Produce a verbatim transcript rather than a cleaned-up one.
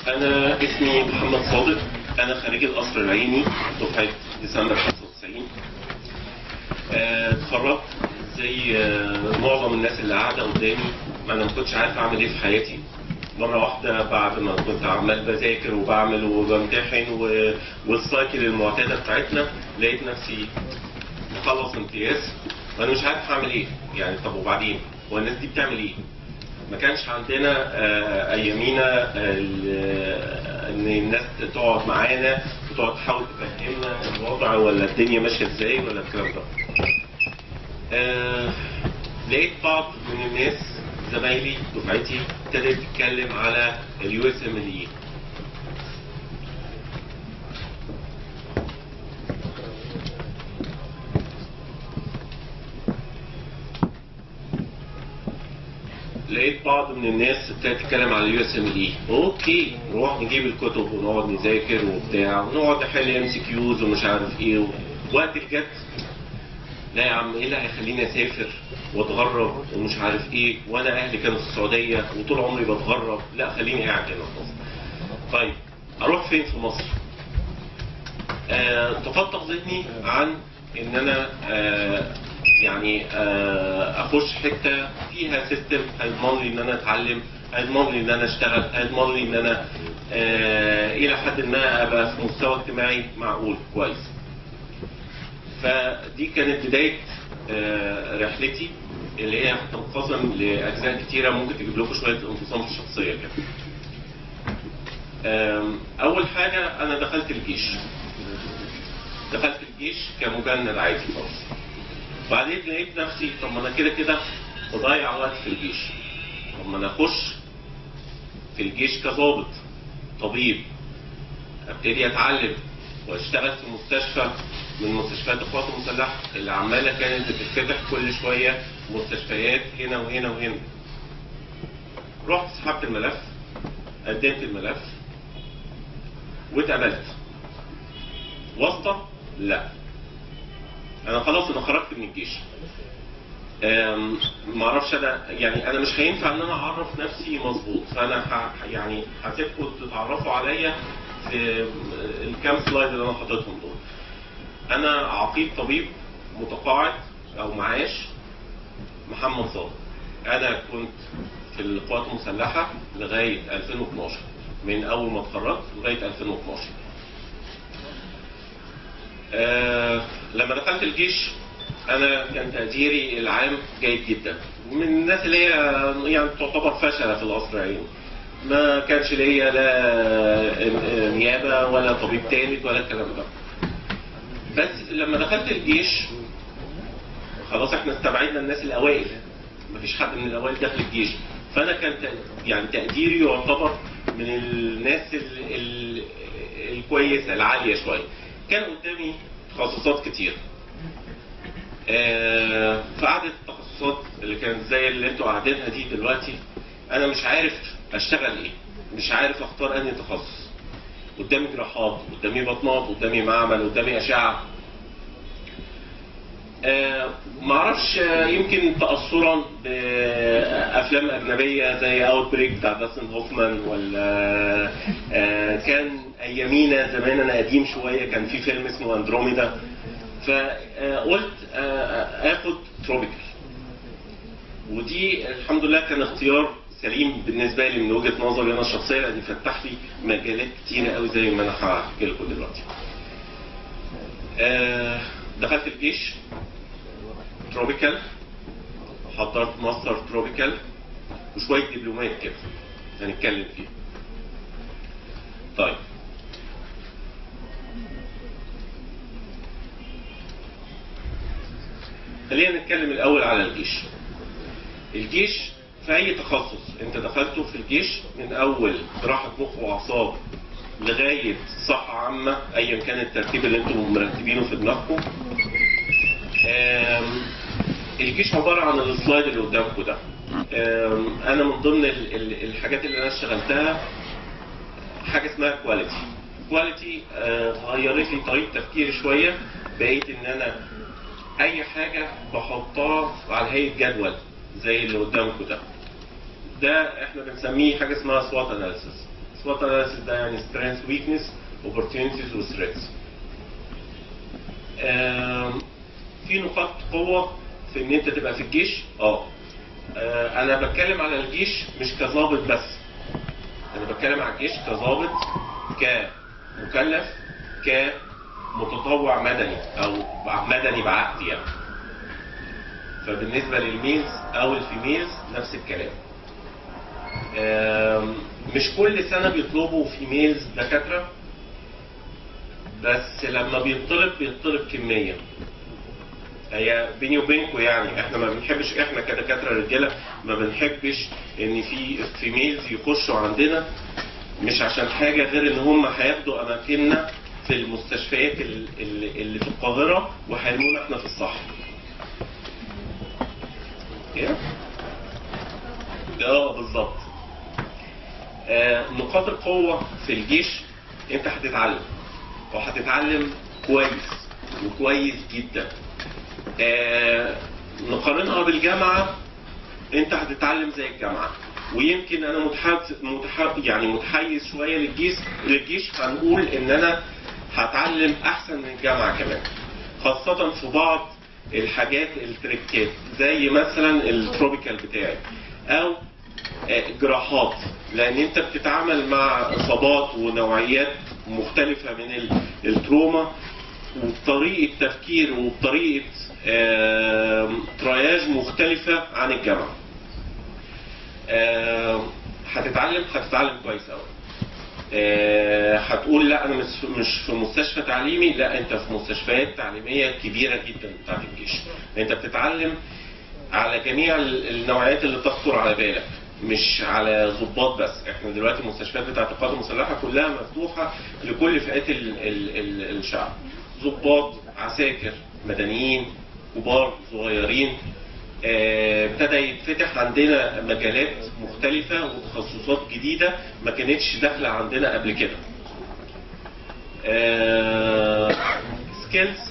أنا اسمي محمد صادق، أنا خريج القصر العيني دفعة ديسمبر خمسة وتسعين. اتخرجت زي آه، معظم الناس اللي قاعدة قدامي، ما أنا ما كنتش عارف أعمل إيه في حياتي. مرة واحدة بعد ما كنت عمال بذاكر وبعمل وبمتحن و- والسايكل المعتادة بتاعتنا، لقيت نفسي مخلص امتياز وأنا مش عارف هعمل إيه. يعني طب وبعدين؟ هو الناس دي بتعمل إيه؟ ما كانش عندنا آه، ايامينا آه، ان الناس تقعد معانا وتقعد تحاول تفهمنا الوضع ولا الدنيا ماشيه ازاي ولا الكلام ده. آه، لقيت بعض من الناس زمايلي دفعتي ابتدت تتكلم على اليو اس ام ال. لقيت بعض من الناس ابتدت تتكلم على اليو اس ام ال. اوكي، نروح نجيب الكتب ونقعد نذاكر وبتاع ونقعد نحل ام سي كيوز ومش عارف ايه. وقت الجد لا يا عم، ايه اللي هيخليني اسافر واتغرب ومش عارف ايه وانا اهلي كانوا في السعوديه وطول عمري بتغرب؟ لا، خليني قاعد هنا في مصر. طيب اروح فين في مصر؟ آه تفتق ذهني عن ان انا آه يعني آه اخش حته فيها سيستم هيضمن لي ان انا اتعلم، هيضمن لي ان انا اشتغل، هيضمن لي ان انا آه الى حد ما ابقى في مستوى اجتماعي معقول كويس. فدي كانت بدايه آه رحلتي اللي هي هتنقسم لاجزاء كتيره، ممكن تجيب لكم شويه انفصام في الشخصيه كده. اول حاجه انا دخلت الجيش. دخلت الجيش كمجند عادي خالص. بعدين لقيت نفسي طب ما انا كده كده بضيع وقت في الجيش، طب ما انا اخش في الجيش كظابط طبيب، ابتدي اتعلم واشتغل في مستشفى من مستشفيات القوات المسلحه اللي عماله كانت بتتفتح كل شويه مستشفيات هنا وهنا وهنا. رحت سحبت الملف، قدمت الملف واتقبلت. واسطه؟ لا، انا خلاص انا خرجت من الجيش. ما اعرفش انا، يعني انا مش هينفع ان انا اعرف نفسي مظبوط، فانا ح يعني هسيبكم تتعرفوا عليا في الكام سلايد اللي انا حاططهم دول. انا عقيد طبيب متقاعد او معاش محمد صادق. انا كنت في القوات المسلحه لغايه ألفين واثناشر، من اول ما اتخرجت لغايه ألفين واثناشر. آه لما دخلت الجيش انا كان تقديري العام جيد جدا، من الناس اللي هي يعني تعتبر فشله في القصر العيني. ما كانش ليا لا نيابه ولا طبيب ثالث ولا الكلام ده. بس لما دخلت الجيش خلاص احنا استبعدنا الناس الاوائل، مفيش حد من الاوائل داخل الجيش. فانا كان يعني تقديري يعتبر من الناس ال ال الكويسه العاليه شويه. كان قدامي تخصصات كتير. آه فقعدت التخصصات اللي كانت زي اللي انتوا قاعدينها دي دلوقتي، انا مش عارف اشتغل ايه، مش عارف اختار انهي تخصص. قدامي جراحات، قدامي بطنات، قدامي معمل، قدامي اشعه. آه معرفش، آه يمكن تاثرا بافلام اجنبيه زي اوت بريك بتاع داستن هوفمان، ولا آه كان ايامينا زمان، انا قديم شويه، كان في فيلم اسمه اندروميدا. فقلت اخد تروبيكال، ودي الحمد لله كان اختيار سليم بالنسبه لي من وجهه نظري انا الشخصيه، لان فتح لي مجالات كتيره قوي زي ما انا هحكي لكم دلوقتي. دخلت الجيش تروبيكال، حضرت ماستر تروبيكال وشويه دبلومات كده هنتكلم فيه. طيب خلينا نتكلم الاول على الجيش. الجيش في اي تخصص انت دخلته في الجيش، من اول جراحه مخ واعصاب لغايه صحه عامه، ايا كان الترتيب اللي انتم مرتبينه في دماغكم. الجيش عباره عن السلايد اللي قدامكم ده. انا من ضمن الحاجات اللي انا اشتغلتها حاجه اسمها كواليتي. كواليتي غيرت لي طريقه تفكيري شويه. بقيت ان انا اي حاجه بحطها على هيئه جدول زي اللي قدامكم ده. ده احنا بنسميه حاجه اسمها سوات اناليسيس. سوات اناليسيس ده يعني سترينث ويكنس اوبورتيونيتيز وثريتس. في نقاط قوه في ان انت تبقى في الجيش. اه انا بتكلم على الجيش مش كظابط بس، انا بتكلم على الجيش كظابط، كمكلف، كمتطوع مدني او مدني بعقد يعني. فبالنسبه للميلز او الفيميلز نفس الكلام. مش كل سنه بيطلبوا فيميلز دكاتره، بس لما بيطلب بيطلب كميه. هي بيني وبينكم يعني احنا ما بنحبش، احنا كدكاتره رجاله ما بنحبش ان في فيميلز يخشوا عندنا، مش عشان حاجه غير ان هم هياخدوا اماكننا في المستشفيات اللي, اللي في القاهره وهيرمونا احنا في الصحراء. اه بالظبط. آه نقاط القوه في الجيش، انت هتتعلم وهتتعلم كويس وكويس جدا. آه نقارنها بالجامعه، انت هتتعلم زي الجامعه، ويمكن انا متحيز متحيز يعني متحيز شويه للجيش للجيش هنقول ان انا هتعلم احسن من الجامعه كمان، خاصه في بعض الحاجات التريكات زي مثلا التروبيكال بتاعي او جراحات، لان انت بتتعامل مع اصابات ونوعيات مختلفه من التروما وبطريقه تفكير وبطريقه ترياج مختلفه عن الجامعه. هتتعلم هتتعلم كويس قوي. هتقول لا انا مش مش في مستشفى تعليمي، لا انت في مستشفيات تعليميه كبيره جدا بتاعت الجيش. انت بتتعلم على جميع النوعيات اللي تخطر على بالك، مش على ضباط بس. احنا دلوقتي المستشفيات بتاعت القوات المسلحه كلها مفتوحه لكل فئات ال ال ال الشعب، ضباط، عساكر، مدنيين، كبار، صغيرين. ابتدى يتفتح عندنا مجالات مختلفة وتخصصات جديدة ما كانتش داخلة عندنا قبل كده. سكيلز